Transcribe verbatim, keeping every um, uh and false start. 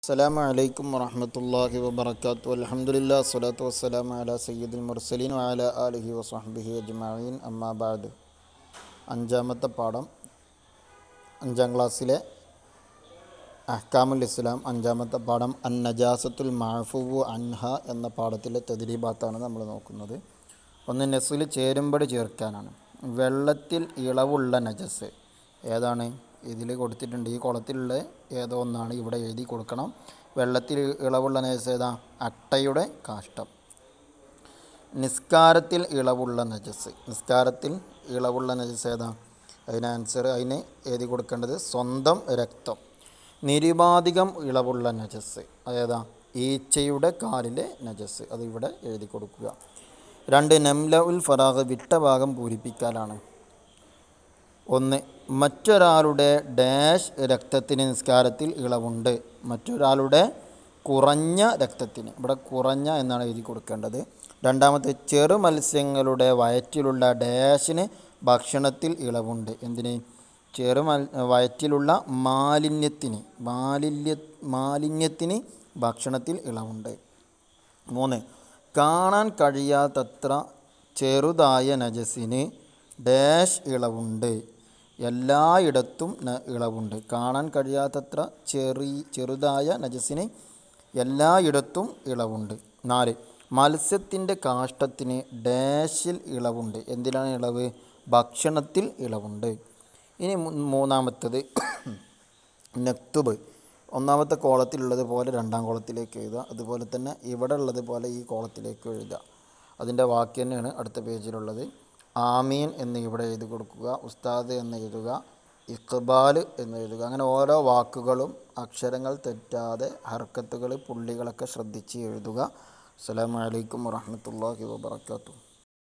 السلام عليكم ورحمة الله وبركاته الحمد لله والصلاة والسلام على سيد المرسلين وعلى آله وصحبه أجمعين أما بعد അഞ്ചാമത്തെ പാഠം അഞ്ചാം ക്ലാസ്സിലെ അഹ്കാമുൽ ഇസ്ലാം അഞ്ചാമത്തെ പാഠം അൻ നജാസത്തുൽ മഅഫൂവു അൻഹ എന്ന പാഠത്തിലെ തദ്രീബാത്താണ് നമ്മൾ നോക്കുന്നത്. ഒന്ന് നെസ്ലിൽ ചേരുമ്പടി ചേർക്കാനാണ്. വെള്ളത്തിൽ ഇളവുള്ള നജസ് ഏതാണ്? ഇതിൽ കൊടുത്തിട്ടുണ്ട്. ഈ കുളത്തിലുള്ള ഏതോ ഒന്നാണ് ഇവിടെ എഴുതി കൊടുക്കണം. വെള്ളത്തിൽ ഇളവുള്ള നജസ് ഏതാ? അട്ടയുടെ കാഷ്ടം. നിസ്കാരത്തിൽ ഇളവുള്ള നജസ് നിസ്കാരത്തിൽ ഇളവുള്ള നജസ് ഏതാ? അതിന് ആൻസർ അതിന് എഴുതി കൊടുക്കേണ്ടത് സ്വന്തം രക്തം. നിരുപാധികം ഇളവുള്ള നജസ് അതേതാ? ഈച്ചയുടെ കാലിലെ നജസ്. അത് ഇവിടെ എഴുതി കൊടുക്കുക. രണ്ട് നംല ഉൽ ഫറാഖ് വിട്ട ഭാഗം പൂരിപ്പിക്കാനാണ്. ഒന്ന് മറ്റൊരാളുടെ ഡാഷ് രക്തത്തിന് നിസ്കാരത്തിൽ ഇളവുണ്ട്. മറ്റൊരാളുടെ കുറഞ്ഞ രക്തത്തിന്, ഇവിടെ കുറഞ്ഞ എന്നാണ് എഴുതി കൊടുക്കേണ്ടത്. രണ്ടാമത്തെ ചെറു മത്സ്യങ്ങളുടെ വയറ്റിലുള്ള ഡാഷിന് ഭക്ഷണത്തിൽ ഇളവുണ്ട്. എന്തിന്? ചെറു മൽ വയറ്റിലുള്ള മാലിന്യത്തിന് മാലിന്യ മാലിന്യത്തിന് ഭക്ഷണത്തിൽ ഇളവുണ്ട്. മൂന്ന് കാണാൻ കഴിയാത്തത്ര ചെറുതായ നജസിന് ഡാഷ് ഇളവുണ്ട്. എല്ലായിടത്തും ഇളവുണ്ട്. കാണാൻ കഴിയാത്തത്ര ചെറി ചെറുതായ നജസിന് എല്ലായിടത്തും ഇളവുണ്ട്. നാല് മത്സ്യത്തിൻ്റെ കാഷ്ടത്തിന് ഡാഷിൽ ഇളവുണ്ട്. എന്തിനാണ് ഇളവ്? ഭക്ഷണത്തിൽ ഇളവുണ്ട്. ഇനി മൂന്നാമത്തത് നക്തുബ്. ഒന്നാമത്തെ കോളത്തിലുള്ളത് പോലെ രണ്ടാം കോളത്തിലേക്ക് എഴുതുക. അതുപോലെ തന്നെ ഇവിടെ ഉള്ളത് പോലെ ഈ കോളത്തിലേക്ക് എഴുതുക. അതിൻ്റെ വാക്ക് തന്നെയാണ് അടുത്ത പേജിലുള്ളത്. ആമീൻ എന്ന് ഇവിടെ എഴുതി കൊടുക്കുക. ഉസ്താദ് എന്ന് എഴുതുക. ഇഖ്ബാൽ എന്ന് എഴുതുക. അങ്ങനെ ഓരോ വാക്കുകളും അക്ഷരങ്ങൾ തെറ്റാതെ ഹർക്കത്തുകൾ പുള്ളികളൊക്കെ ശ്രദ്ധിച്ച് എഴുതുക. അസ്സലാമു അലൈക്കും വറഹ്മത്തുള്ളാഹി വബറകാതുഹു.